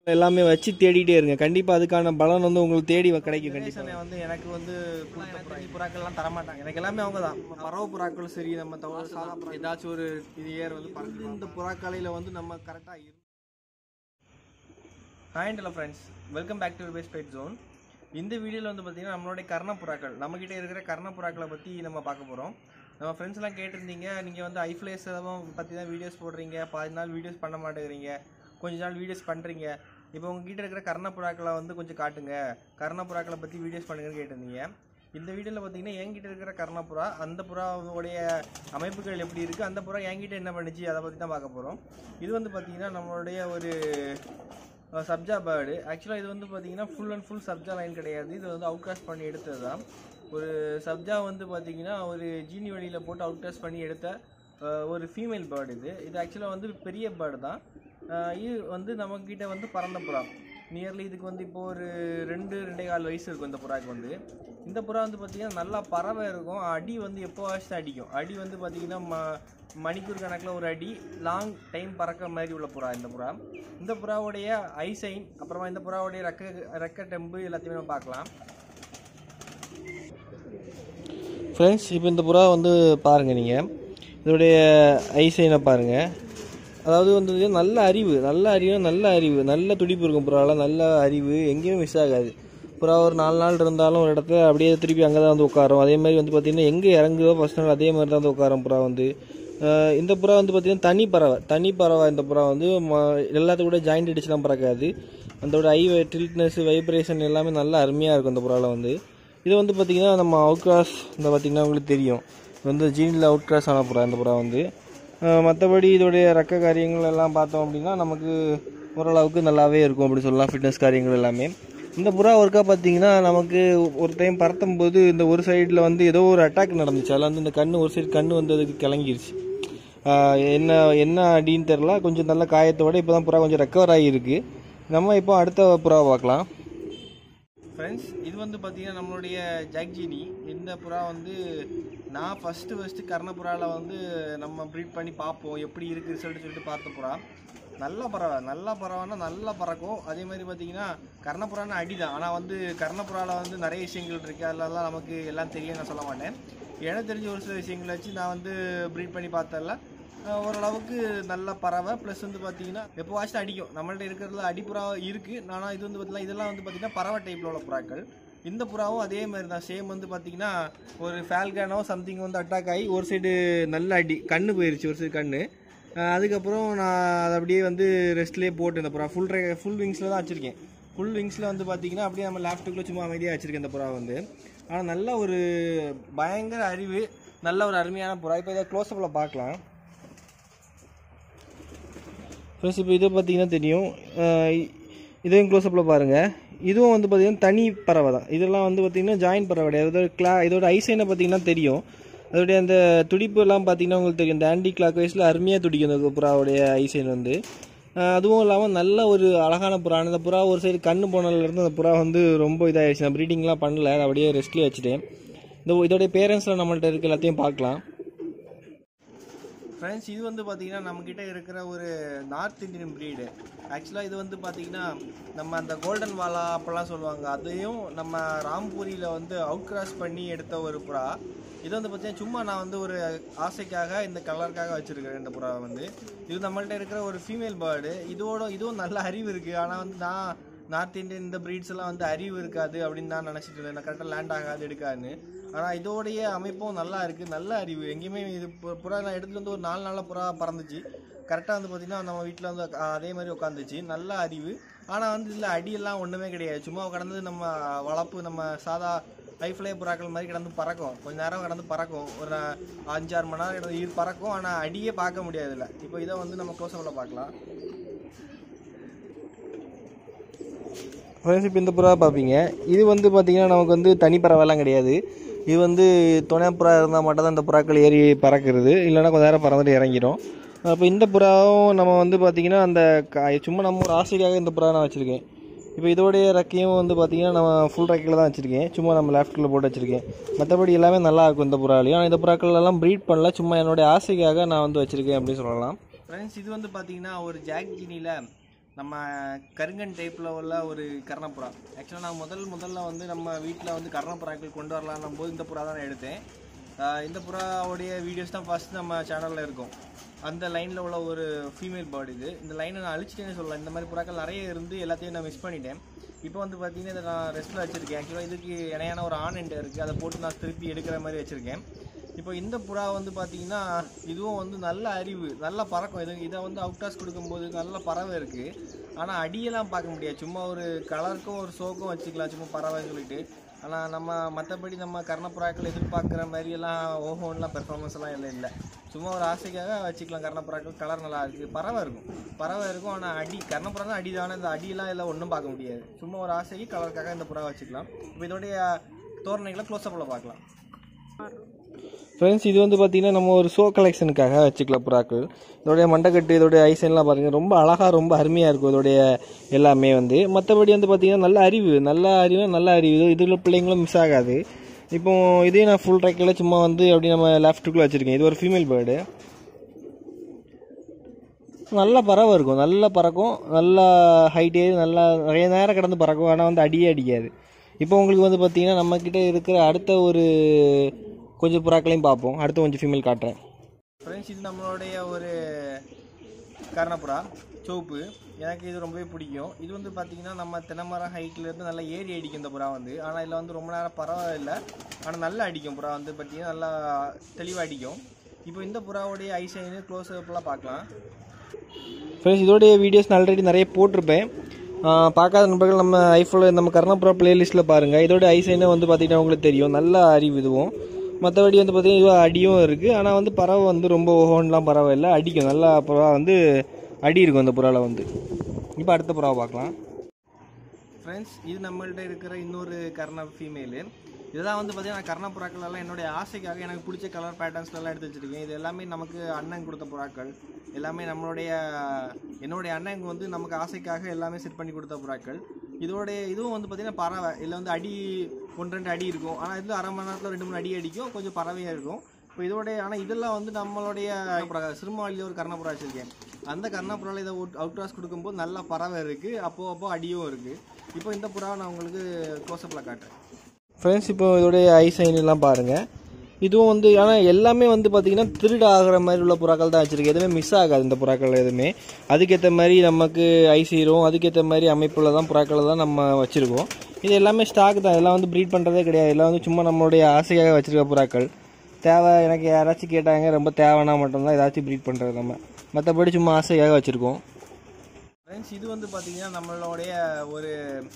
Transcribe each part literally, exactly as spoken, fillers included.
எல்லாமே வச்சு தேடிட்டே இருங்க. கண்டிப்பாக அதுக்கான பலன் வந்து உங்களுக்கு தேடி கிடைக்கும். கண்டிப்பாக வந்து எனக்கு வந்து புறாக்கள்லாம் தரமாட்டாங்க. எனக்கு எல்லாமே அவங்க தான். பறவை புறாக்கள் சரி, நம்ம தவிர சாதா புறா ஏதாச்சும் ஒரு இது ஏர் வந்து பறந்து இந்த புறாக்களையில் வந்து நம்ம கரெக்டாக இரு. Hi and hello friends, welcome back to base bed zone. இந்த வீடியோவில் வந்து பார்த்திங்கன்னா நம்மளுடைய கர்ண புறாக்கள், நம்மக்கிட்ட இருக்கிற கர்ண புறாக்களை பற்றி நம்ம பார்க்க போகிறோம். நம்ம ஃப்ரெண்ட்ஸ்லாம் கேட்டிருந்தீங்க, நீங்கள் வந்து ஐஃப்ளேஸ் எல்லாம் பற்றி தான் வீடியோஸ் போடுறீங்க, பாதி நாள் வீடியோஸ் பண்ண மாட்டேங்கிறீங்க, கொஞ்ச நாள் வீடியோஸ் பண்ணுறீங்க, இப்போ உங்ககிட்ட இருக்கிற கர்ண புறாக்களை வந்து கொஞ்சம் காட்டுங்க, கர்ண புறாக்களை பற்றி வீடியோஸ் பண்ணுங்கன்னு கேட்டிருந்தீங்க. இந்த வீடியோவில் பார்த்தீங்கன்னா என்கிட்ட இருக்கிற கர்ண புறா, அந்த புறாவுடைய அமைப்புகள் எப்படி இருக்குது, அந்த புறா என்கிட்ட என்ன பண்ணுச்சு, அதை பற்றி தான் பார்க்க போகிறோம். இது வந்து பார்த்திங்கன்னா நம்மளுடைய ஒரு சப்ஜா பேர்டு. ஆக்சுவலாக இது வந்து பார்த்திங்கன்னா ஃபுல் அண்ட் ஃபுல் சப்ஜா லைன் கிடையாது, இது வந்து அவுட் கிராஸ் பண்ணி எடுத்தது தான். ஒரு சப்ஜா வந்து பார்த்திங்கன்னா ஒரு ஜீனி வழியில் போட்டு அவுட் கிராஸ் பண்ணி எடுத்த ஒரு ஃபீமேல் பேர்டு. இது இது ஆக்சுவலாக வந்து பெரிய பேர்டு தான். இது வந்து நம்மக்கிட்ட வந்து பறந்த புறா. நியர்லி இதுக்கு வந்து இப்போது ஒரு ரெண்டு ரெண்டே கால் வயசு இருக்கும் இந்த புறாவுக்கு வந்து. இந்த புறா வந்து பார்த்திங்கன்னா நல்லா பறவை இருக்கும். அடி வந்து எப்போ ஆச்சு அடிக்கும். அடி வந்து பார்த்திங்கன்னா ம மணிக்கூர் கணக்கில் ஒரு அடி லாங் டைம் பறக்கிற மாதிரி உள்ள புறா இந்த புறா. இந்த புறாவுடைய ஐசைன், அப்புறமா இந்த புறாவுடைய ரெக்க ரெக்க டெம்பு எல்லாத்தையுமே நம்ம பார்க்கலாம். ஃப்ரெண்ட்ஸ், இப்போ இந்த புறா வந்து பாருங்கள், நீங்கள் இதோடைய ஐசைனை பாருங்கள். அதாவது வந்து நல்ல அறிவு, நல்ல அறிவு நல்ல அறிவு நல்ல துடிப்பு இருக்கும் புறாவில். நல்ல அறிவு, எங்கேயும் மிஸ் ஆகாது. புறா ஒரு நாலு நாள் இருந்தாலும் ஒரு இடத்துல அப்படியே திருப்பி அங்கே தான் வந்து உட்காரும். அதே மாதிரி வந்து பார்த்திங்கன்னா எங்கே இறங்குதோ ஃபஸ்ட் நாள் அதே மாதிரி தான் வந்து உட்காரும் புறா வந்து. இந்த புறா வந்து பார்த்திங்கன்னா தனி பறவை தனி பறவை இந்த புறா வந்து எல்லாத்துக்கும் கூட ஜாயிண்ட் அடிச்சுலாம் பறக்காது. அதோட ஐ டில்ட்னஸ், வைப்ரேஷன் எல்லாமே நல்லா அருமையாக இருக்கும் இந்த புறாவில் வந்து. இது வந்து பார்த்திங்கன்னா நம்ம அவுட் கிராஸ், இந்த பார்த்திங்கன்னா உங்களுக்கு தெரியும், இது வந்து ஜீனில் அவுட் கிராஸ் ஆன புறா இந்த புறா வந்து. மற்றபடி இதோடைய ரெக்க காரியங்கள் எல்லாம் பார்த்தோம் அப்படின்னா நமக்கு ஓரளவுக்கு நல்லாவே இருக்கும் அப்படி சொல்லலாம், ஃபிட்னஸ் காரியங்கள் எல்லாமே. இந்த புறா ஒர்க்கா பார்த்தீங்கன்னா நமக்கு ஒரு டைம் பறத்தும் போது இந்த ஒரு சைடில் வந்து ஏதோ ஒரு அட்டாக் நடந்துச்சு. அதில் வந்து இந்த கண் ஒரு சைடு கண் வந்து அதுக்கு கிளங்கிருச்சு. என்ன என்ன அடின்னு தெரில, கொஞ்சம் நல்ல காயத்தோடு இப்போ தான் புறா கொஞ்சம் ரெக்கவர் ஆகியிருக்கு. நம்ம இப்போ அடுத்த புறா பார்க்கலாம். ஃப்ரெண்ட்ஸ், இது வந்து பார்த்திங்கன்னா நம்மளுடைய ஜாக்ஜீனி. இந்த புறா வந்து நான் ஃபஸ்ட்டு ஃபஸ்ட்டு கர்ணப்புறாவில் வந்து நம்ம ப்ரீட் பண்ணி பார்ப்போம் எப்படி இருக்குது ரிசல்ட் சொல்லிட்டு பார்த்த புறா. நல்ல பறவை, நல்ல பறவைன்னா நல்லா பறக்கும். அதே மாதிரி பார்த்திங்கன்னா கர்ணப்புறான்னு அடி தான். ஆனால் வந்து கர்ணப்புறாவில் வந்து நிறைய விஷயங்கள் இருக்குது, அதிலலாம் நமக்கு எல்லாம் தெரியும் நான் சொல்ல மாட்டேன். எனக்கு தெரிஞ்ச ஒரு சில விஷயங்களை வச்சு நான் வந்து ப்ரீட் பண்ணி பார்த்ததில்ல. ஓரளவுக்கு நல்ல பறவை. ப்ளஸ் வந்து பார்த்திங்கன்னா எப்போ வாச்சும் அடிக்கும். நம்மள்ட்ட இருக்கிறதுல அடிப்புறா இருக்குது. ஆனால் இது வந்து பார்த்திங்கன்னா இதெல்லாம் வந்து பார்த்திங்கன்னா பறவை டைப்பில் உள்ள புறாக்கள். இந்த புறாவும் அதே மாதிரி தான், சேம் வந்து பார்த்திங்கன்னா ஒரு ஃபால்கனோ சம்திங் வந்து அட்டாக் ஆகி ஒரு சைடு நல்ல அடி, கண்ணு போயிடுச்சு ஒரு சைடு கண்ணு. அதுக்கப்புறம் நான் அதை அப்படியே வந்து ரெஸ்ட்லேயே போட்டு இந்த புறா ஃபுல் ஃபுல் விங்ஸில் தான் வச்சுருக்கேன். ஃபுல் விங்ஸில் வந்து பார்த்திங்கன்னா அப்படியே நம்ம லேப்டாப்பில் சும்மா அமைதியாக வச்சுருக்கேன் இந்த புறா வந்து. ஆனால் நல்ல ஒரு பயங்கர அறிவு, நல்ல ஒரு அருமையான புறா. இப்போ இதை க்ளோஸ்அப்பில் பார்க்கலாம். ப்ளஸ் இப்போ இதை பார்த்திங்கன்னா தெரியும், இதையும் க்ளோஸ்அப்பில் பாருங்கள். இதுவும் வந்து பார்த்திங்கன்னா தனி பறவை தான். இதெல்லாம் வந்து பார்த்திங்கன்னா ஜாயின் பறவை கிடையாது. இதோட கிளா இதோட ஐசைனை பார்த்திங்கன்னா தெரியும். அதோடைய அந்த துடிப்பு எல்லாம் பார்த்திங்கன்னா உங்களுக்கு தெரியும். இந்த ஆன்டி கிளாக் வைஸில் அருமையாக துடிக்கும் இந்த புறாவுடைய ஐசைன் வந்து. அதுவும் இல்லாமல் நல்ல ஒரு அழகான புறா. அந்த புறா ஒரு சைடு கண்ணு போனதுலேருந்து அந்த புறா வந்து ரொம்ப இதாகிடுச்சு. நான் ப்ரீடிங்லாம் பண்ணல, அதை அப்படியே ரெஸ்ட்லேயே வச்சுட்டேன். இந்த இதோடைய பேரண்ட்ஸ்லாம் நம்மள்ட்ட இருக்க எல்லாத்தையும் பார்க்கலாம். ஃப்ரெண்ட்ஸ், இது வந்து பார்த்திங்கன்னா நம்மக்கிட்ட இருக்கிற ஒரு நார்த் இந்தியன் ப்ரீடு. ஆக்சுவலாக இது வந்து பார்த்திங்கன்னா நம்ம அந்த கோல்டன் வாலா அப்போல்லாம் சொல்லுவாங்க, அதையும் நம்ம ராம்பூரியில் வந்து அவுட் கிராஸ் பண்ணி எடுத்த ஒரு புறா. இது வந்து பார்த்திங்கன்னா சும்மா நான் வந்து ஒரு ஆசைக்காக இந்த கலருக்காக வச்சுருக்கேன் இந்த புறா வந்து. இது நம்மள்ட்ட இருக்கிற ஒரு ஃபீமேல் பேர்டு. இதோட இதுவும் நல்ல அறிவு இருக்குது. ஆனால் வந்து நான் நார்த் இந்தியன் இந்த ப்ரீட்ஸ் எல்லாம் வந்து அறிவு இருக்காது அப்படின்னு நான் நினச்சிட்டு இருந்தேன், நான் கரெக்டாக லேண்ட் ஆகாது எடுக்காதுன்னு. ஆனால் இதோடைய அமைப்பும் நல்லா இருக்குது, நல்ல அறிவு. எங்கேயுமே இது புறா நான் எடுத்துகிட்டு வந்து ஒரு நாலு நாளில் புறா பறந்துச்சு. கரெக்டாக வந்து பார்த்திங்கன்னா நம்ம வீட்டில் வந்து அதே மாதிரி உட்காந்துச்சு. நல்ல அறிவு. ஆனால் வந்து இதில் அடியெல்லாம் ஒன்றுமே கிடையாது. சும்மா கடந்து நம்ம வளர்ப்பு நம்ம சாதா லைஃப்லே புறாக்கள் மாதிரி கிடந்து பறக்கும். கொஞ்சம் நேரம் கடந்து பறக்கும், ஒரு அஞ்சாறு மணி நேரம் கிடந்து ஈர் பறக்கும். ஆனால் அடியே பார்க்க முடியாதுல்ல. இப்போ இதை வந்து நம்ம க்ளோஸ்அப்பில் பார்க்கலாம். ஃப்ரெண்ட்ஸ், இப்போ இந்த புறா பார்ப்பீங்க. இது வந்து பார்த்திங்கன்னா நமக்கு வந்து தனி பறவைலாம் கிடையாது. இது வந்து துணை புறா இருந்தால் மட்டும் தான் இந்த புறாக்கள் ஏறி பறக்கிறது, இல்லைனா கொஞ்சம் நேரம் பறந்துட்டு இறங்கிடும். அப்போ இந்த புறாவும் நம்ம வந்து பார்த்திங்கன்னா அந்த சும்மா நம்ம ஒரு ஆசைக்காக இந்த புறா நான் வச்சுருக்கேன். இப்போ இதோடைய ரெக்கையும் வந்து பார்த்திங்கன்னா நம்ம ஃபுல் ரெக்கையில் தான் வச்சுருக்கேன், சும்மா நம்ம லெஃப்ட்டில் போட்டு வச்சுருக்கேன். மற்றபடி எல்லாமே நல்லாயிருக்கும் இந்த புறாலையும். ஆனால் இந்த புறாக்கள் எல்லாம் ப்ரீட் பண்ணல, சும்மா என்னுடைய ஆசைக்காக நான் வந்து வச்சுருக்கேன் அப்படின்னு சொல்லலாம். ஃப்ரெண்ட்ஸ், இது வந்து பார்த்திங்கன்னா ஒரு ஜாக்ஜீனியில் நம்ம கருங்கன் டைப்பில் உள்ள ஒரு கர்ணப்புறா. ஆக்சுவலாக நான் முதல் முதல்ல வந்து நம்ம வீட்டில் வந்து கர்ணப்புறாக்கள் கொண்டு வரலான்னும் போது இந்த புறா தான் நான் எடுத்தேன். இந்த புறாவுடைய வீடியோஸ் தான் ஃபஸ்ட் நம்ம சேனலில் இருக்கும். அந்த லைனில் உள்ள ஒரு ஃபீமேல் பேர்டு இது. இந்த லைனை நான் அழிச்சிட்டேன்னு சொல்லலாம். இந்த மாதிரி புறாக்கள் நிறைய இருந்து எல்லாத்தையும் நான் மிஸ் பண்ணிட்டேன். இப்போ வந்து பார்த்தீங்கன்னா இதை நான் ரெஸ்ட்டில் வச்சுருக்கேன். ஆக்சுவலாக இதுக்கு இணையான ஒரு ஆண் எண்டை இருக்குது, அதை போட்டு நான் திருப்பி எடுக்கிற மாதிரி வச்சுருக்கேன். இப்போ இந்த புறா வந்து பார்த்தீங்கன்னா இதுவும் வந்து நல்ல அறிவு, நல்லா பறக்கும். இது இதை வந்து அவுட்டாஸ் கொடுக்கும்போது நல்ல பறவை இருக்குது. ஆனால் அடியெல்லாம் பார்க்க முடியாது. சும்மா ஒரு கலருக்கும் ஒரு ஷோக்கும் வச்சுக்கலாம் சும்மா பறவைன்னு சொல்லிட்டு. ஆனால் நம்ம மற்றபடி நம்ம கர்ணப்புறாக்கள் எதிர்பார்க்குற மாதிரியெல்லாம் ஓஹோன்லாம் பெர்ஃபார்மன்ஸ் எல்லாம் இல்லை இல்லை சும்மா ஒரு ஆசைக்காக வச்சுக்கலாம். கர்ணப்புறாக்கள் கலர் நல்லா இருக்குது, பறவை இருக்கும் பறவை இருக்கும் ஆனால் அடி கர்ணப்புறா தான் அடி தானே. இந்த அடியெல்லாம் எல்லாம் ஒன்றும் பார்க்க முடியாது. சும்மா ஒரு ஆசைக்கு கலருக்காக இந்த புறா வச்சுக்கலாம். இப்போ இதோடைய தோரணைகளை க்ளோஸ்அப்பில் பார்க்கலாம். ஃப்ரெண்ட்ஸ், இது வந்து பார்த்திங்கன்னா நம்ம ஒரு ஷோ கலெக்ஷனுக்காக வச்சுக்கலாம் புறாக்கள். இதோடைய மண்டைக்கட்டு, இதோடைய ஐசன்லாம் பாருங்கள், ரொம்ப அழகாக ரொம்ப அருமையாக இருக்கும் இதோடைய எல்லாமே வந்து. மற்றபடி வந்து பார்த்திங்கன்னா நல்ல அறிவு, நல்ல அறிவு நல்ல அறிவு இதில் பிள்ளைங்களும் மிஸ் ஆகாது. இப்போ இதே நான் ஃபுல் ட்ரைக்கில் சும்மா வந்து அப்படி நம்ம லெஃப்ட்டுக்குள்ளே வச்சுருக்கேன். இது ஒரு ஃபீமேல் பேர்டு, நல்ல பறவை இருக்கும், நல்ல பறக்கும், நல்லா ஹைட்டே, நல்லா நிறைய நேரம் கிடந்து பறக்கும். ஆனால் வந்து அடியே அடிக்காது. இப்போ உங்களுக்கு வந்து பார்த்திங்கன்னா நம்மக்கிட்ட இருக்கிற அடுத்த ஒரு கொஞ்சம் புறாக்களையும் பார்ப்போம். அடுத்து கொஞ்சம் ஃபீமேல் காட்டுறேன். ஃப்ரெண்ட்ஸ், இது நம்மளுடைய ஒரு கர்ணப்புறா சோப்பு. எனக்கு இது ரொம்பவே பிடிக்கும். இது வந்து பார்த்திங்கன்னா நம்ம தென்னைமரம் ஹைட்லேருந்து நல்லா ஏறி அடிக்கும் இந்த புறா வந்து. ஆனால் இதில் வந்து ரொம்ப நேரம் பரவாயில்லை, ஆனால் நல்லா அடிக்கும் புறா வந்து பார்த்திங்கன்னா நல்லா தெளிவாக அடிக்கும். இப்போ இந்த புறாவுடைய ஐசைனு க்ளோஸ் அப்லாம் பார்க்கலாம். ஃப்ரெண்ட்ஸ், இதோடைய வீடியோஸ் நான் ஆல்ரெடி நிறைய போட்டிருப்பேன். பார்க்காத நண்பர்கள் நம்ம ஐஃபோனில் நம்ம கர்ணப்புறா பிளேலிஸ்ட்டில் பாருங்கள். இதோட ஐசைனை வந்து பார்த்திங்கன்னா உங்களுக்கு தெரியும், நல்ல அறிவு இதுவும். மற்றபடி வந்து பார்த்திங்கன்னா இதுவும் அடியும் இருக்குது. ஆனால் வந்து பறவை வந்து ரொம்ப ஓஹோன்லாம் பரவாயில்லை, அடிக்கும் நல்லா. புறா வந்து அடி இருக்கும் அந்த புறாவில் வந்து. இப்போ அடுத்த புறாவை பார்க்கலாம். ஃப்ரெண்ட்ஸ், இது நம்மள்கிட்ட இருக்கிற இன்னொரு கர்ண ஃபீமேலு. இதெல்லாம் வந்து பார்த்திங்கன்னா கர்ணப்புறாக்களெல்லாம் என்னுடைய ஆசைக்காக எனக்கு பிடிச்ச கலர் பேட்டர்ன்ஸ்லாம் எடுத்து வச்சுருக்கேன். இது எல்லாமே நமக்கு அண்ணன் கொடுத்த புறாக்கள். எல்லாமே நம்மளுடைய என்னுடைய அண்ணன் வந்து நமக்கு ஆசைக்காக எல்லாமே செட் பண்ணி கொடுத்த புறாக்கள். இதோடைய இதுவும் வந்து பார்த்திங்கன்னா பறவை. இதில் வந்து அடி ஒன்று ரெண்டு அடி இருக்கும். ஆனால் இதில் அரை மணி நேரத்தில் ரெண்டு மூணு அடி அடிக்கும், கொஞ்சம் பறவையாக இருக்கும். இப்போ இதோடைய ஆனால் இதெல்லாம் வந்து நம்மளுடைய சிறுமாவளியில் ஒரு கர்ணப்புறா வச்சுருக்கேன். அந்த கர்ணப்புறாவில் இதை அவுட் கிராஸ் கொடுக்கும்போது நல்லா பறவை இருக்குது, அப்போ அப்போ அடியும் இருக்குது. இப்போ இந்த புறாவை நான் உங்களுக்கு க்ளோஸ்அப்பில் காட்டுறேன். ஃப்ரெண்ட்ஸ், இப்போ இதோடைய ஐசைன்லாம் பாருங்கள். இதுவும் வந்து ஆனால் எல்லாமே வந்து பார்த்திங்கன்னா திருடு ஆகிற மாதிரி உள்ள புறாக்கள் தான் வச்சுருக்கு. எதுவுமே மிஸ் ஆகாது இந்த புறாக்கள் எதுவுமே. அதுக்கேற்ற மாதிரி நமக்கு ஐசீரும் அதுக்கேற்ற மாதிரி அமைப்பில் தான் புறாக்களை தான் நம்ம வச்சுருக்கோம். இது எல்லாமே ஸ்டாக் தான், இதெல்லாம் வந்து ப்ரீட் பண்ணுறதே கிடையாது. எல்லாம் வந்து சும்மா நம்மளுடைய ஆசைக்காக வச்சுருக்க புறாக்கள். தேவை எனக்கு யாராச்சும் கேட்டாங்க, ரொம்ப தேவைன்னா மட்டும்தான் ஏதாச்சும் ப்ரீட் பண்ணுறது நம்ம. மற்றபடி சும்மா ஆசைக்காக வச்சுருக்கோம். ஃப்ரெண்ட்ஸ், இது வந்து பார்த்திங்கன்னா நம்மளுடைய ஒரு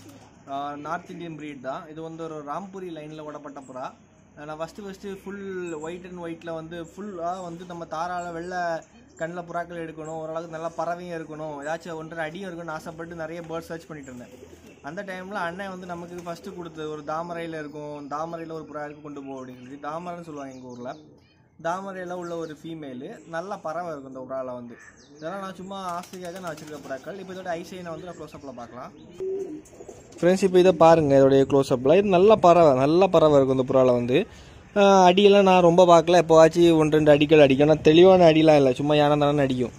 நார்த் இந்தியன் ப்ரீட் தான். இது வந்து ஒரு ராம்பூரி லைனில் விடப்பட்ட புறா. நான் first first full white and ஒயிட்டில் வந்து ஃபுல்லாக வந்து நம்ம தாராள வெள்ளை கண்ணில் புறாக்கள் எடுக்கணும், ஓரளவுக்கு நல்லா பறவையும் இருக்கணும், ஏதாச்சும் ஒன்றரை அடியும் இருக்கணும்னு ஆசைப்பட்டு நிறைய பேர்ட் சர்ச் பண்ணிட்டு இருந்தேன். அந்த டைமில் அண்ணன் வந்து நமக்கு ஃபஸ்ட்டு கொடுத்தது ஒரு தாமரையில் இருக்கும். தாமரையில் ஒரு புறா இருக்கு கொண்டு போகும் அப்படின்னு சொல்லி, தாமரைன்னு சொல்லுவாங்க எங்கள் ஊரில். தாமரையில் உள்ள ஒரு ஃபீமேலு, நல்லா பறவை இருக்கும் இந்த புறாவில் வந்து. இதெல்லாம் நான் சும்மா ஆசைக்காக நான் வச்சுருக்க புறாக்கள். இப்போ இதோட ஐசைனை வந்து நான் க்ளோஸ்அப்பில் பார்க்கலாம். ஃப்ரெண்ட்ஸ், இப்போ இதை பாருங்கள் இதோடைய க்ளோஸ்அப்பில். இது நல்ல பறவை, நல்ல பறவை இருக்கும் இந்த புறாவில் வந்து. அடியெல்லாம் நான் ரொம்ப பார்க்கல, எப்போவாச்சும் ஒன்று ரெண்டு அடிக்கல் அடிக்கும். ஆனால் தெளிவான அடிலாம் இல்லை, சும்மா யானை தானே அடிக்கும்.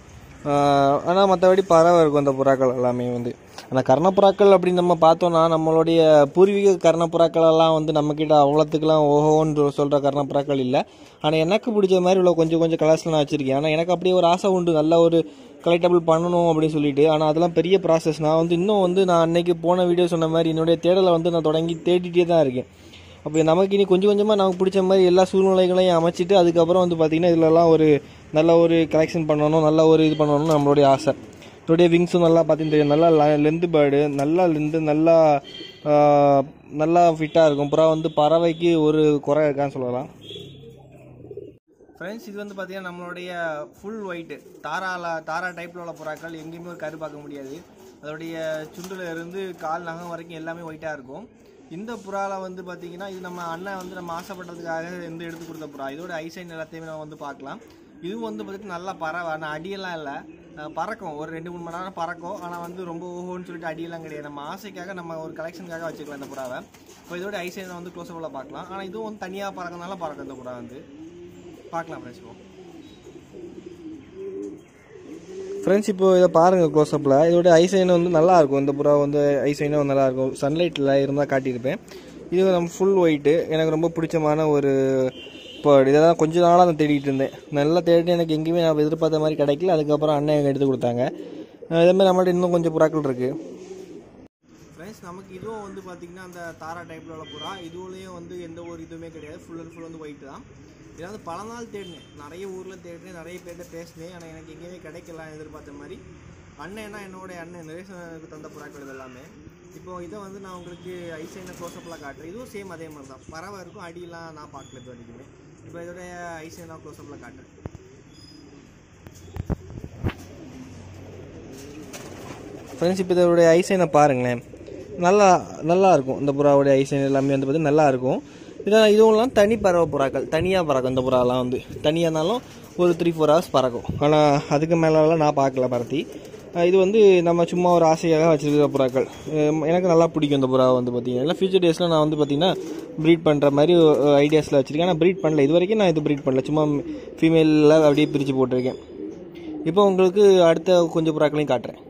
ஆனால் மற்றபடி பறவை இருக்கும் இந்த புறாக்கள் எல்லாமே வந்து. ஆனால் கர்ணப்புறாக்கள் அப்படின்னு நம்ம பார்த்தோன்னா நம்மளுடைய பூர்வீக கர்ணப்புறாக்களெல்லாம் வந்து நம்மக்கிட்ட அவ்வளோத்துக்குலாம் ஓஹோன்னு சொல்கிற கர்ணப்புறாக்கள் இல்லை. ஆனால் எனக்கு பிடிச்ச மாதிரி உள்ள கொஞ்சம் கொஞ்சம் கலர்ஸில் நான் வச்சுருக்கேன். ஆனால் எனக்கு அப்படியே ஒரு ஆசை உண்டு, நல்ல ஒரு கலெக்டபிள் பண்ணணும் அப்படின்னு சொல்லிட்டு. ஆனால் அதெல்லாம் பெரிய ப்ராசஸ். நான் வந்து இன்னும் வந்து நான் அன்றைக்கி போன வீடியோ சொன்ன மாதிரி என்னுடைய தேடலை வந்து நான் தொடங்கி தேடிட்டே தான் இருக்கேன். அப்போ நமக்கு இனி கொஞ்சம் கொஞ்சமாக நமக்கு பிடிச்ச மாதிரி எல்லா சூழ்நிலைகளையும் அமைச்சிட்டு அதுக்கப்புறம் வந்து பார்த்திங்கன்னா இதிலலாம் ஒரு நல்ல ஒரு கலெக்ஷன் பண்ணணும், நல்ல ஒரு இது பண்ணணும்னு நம்மளுடைய ஆசை. இதோடைய விங்ஸும் நல்லா பார்த்தீங்கன்னா தெரியும், நல்லா லென்த்து பேர்டு, நல்லா லென்த்து, நல்லா நல்லா ஃபிட்டாக இருக்கும். அப்புறம் வந்து பறவைக்கு ஒரு குறை இருக்கான்னு சொல்லலாம். ஃப்ரெண்ட்ஸ், இது வந்து பார்த்திங்கன்னா நம்மளுடைய ஃபுல் ஒயிட்டு தாரால தாரா டைப்பில் உள்ள புறாக்கள். எங்கேயுமே ஒரு கரு பார்க்க முடியாது. அதோடைய சுண்டில் இருந்து கால் நகம் வரைக்கும் எல்லாமே ஒயிட்டாக இருக்கும். இந்த புறாவில் வந்து பார்த்திங்கன்னா இது நம்ம அண்ணன் வந்து நம்ம ஆசைப்பட்டதுக்காக எந்த எடுத்து கொடுத்த புறா. இதோட ஐசைன் எல்லாத்தையுமே நம்ம வந்து பார்க்கலாம். இதுவும் வந்து பார்த்திங்கன்னா நல்லா பறவை, ஆனால் அடியெல்லாம் இல்லை, பறக்கும். ஒரு ரெண்டு மூணு மணி நேரம் பறக்கும். ஆனால் வந்து ரொம்ப ஓஹோன்னு சொல்லிட்டு அடியெல்லாம் கிடையாது. நம்ம ஆசைக்காக நம்ம ஒரு கலெக்ஷனுக்காக வச்சுக்கலாம் இந்த புறாவை. இப்போ இதோட ஐசைனை வந்து க்ளோஸ்அப்பில் பார்க்கலாம். ஆனால் இதுவும் வந்து தனியாக பறக்கிறதுனால பறக்கும் இந்த புறா வந்து பார்க்கலாம். ஃப்ரெண்ட்ஸ், ஃப்ரெண்ட்ஸ் இப்போ இதை பாருங்கள் க்ளோஸ்அப்பில். இதோட ஐசைன் வந்து நல்லாயிருக்கும். இந்த புறா வந்து ஐசைனும் நல்லாயிருக்கும். சன்லைட்டில் இருந்தால் காட்டியிருப்பேன். இது நம்ம ஃபுல் ஒயிட்டு. எனக்கு ரொம்ப பிடிச்சமான ஒரு இப்போ இதை தான் கொஞ்ச நாளாக நான் தேடிட்டு இருந்தேன். நல்லா தேடி எனக்கு எங்கேயுமே நான் எதிர்பார்த்த மாதிரி கிடைக்கல. அதுக்கப்புறம் அண்ணன் எங்கள் எடுத்து கொடுத்தாங்க. இதேமாதிரி நம்மள்ட்ட இன்னும் கொஞ்சம் புறாக்கள் இருக்குது. ஃப்ரெண்ட்ஸ் நமக்கு இதுவும் வந்து பார்த்திங்கன்னா அந்த தாரா டைப்பில் உள்ள புறா. இதுலேயும் வந்து எந்த ஒரு இதுவுமே கிடையாது. ஃபுல் அண்ட் ஃபுல் வந்து ஒயிட்டு தான். இதை வந்து பல நாள் தேடினேன். நிறைய ஊரில் தேடினேன், நிறைய பேர்கிட்ட பேசினேன். ஆனால் எனக்கு எங்கேயுமே கிடைக்கலாம் எதிர்பார்த்த மாதிரி. அண்ணன்னா என்னோடைய அண்ணன் நரேசனுக்கு தந்த புறாக்கள் இது எல்லாமே. இப்போது இதை வந்து நான் உங்களுக்கு ஐசைனை க்ளோஸ்அப்லாம் காட்டுறேன். இதுவும் சேம் அதே மாதிரி தான். பறவை இருக்கும், அடியெலாம் நான் பார்க்கல இது வரைக்குமே. இப்போ இதோடைய ஐசைனை க்ளோஸ்அப்பில் காட்டுறேன். ஃப்ரெண்ட்ஸ் இப்போ இதோடைய ஐசைனை பாருங்களேன். நல்லா நல்லா இருக்கும். இந்த புறாவுடைய ஐசைன் எல்லாமே வந்து பார்த்திங்கன்னா நல்லாயிருக்கும். இதான் இதுவும்லாம் தனி பறவை புறாக்கள், தனியாக பறக்கும். இந்த புறாலாம் வந்து தனியாக இருந்தாலும் ஒரு த்ரீ ஃபோர் ஹவர்ஸ் பறக்கும். ஆனால் அதுக்கு மேலெலாம் நான் பார்க்கல பறத்தி. இது வந்து நம்ம சும்மா ஒரு ஆசையாக வச்சுருக்கிற புறாக்கள். எனக்கு நல்லா பிடிக்கும் இந்த புறாவை வந்து பார்த்திங்கன்னா. இல்லை ஃபியூச்சர் டேஸில் நான் வந்து பார்த்திங்கன்னா ப்ரீட் பண்ணுற மாதிரி ஐடியாஸில் வச்சுருக்கேன். ஆனால் ப்ரீட் பண்ணல, இது வரைக்கும் நான் இது ப்ரீட் பண்ணல. சும்மா ஃபீமேலில் அப்படியே பிரித்து போட்டிருக்கேன். இப்போ உங்களுக்கு அடுத்த கொஞ்சம் புறாக்களையும் காட்டுறேன்.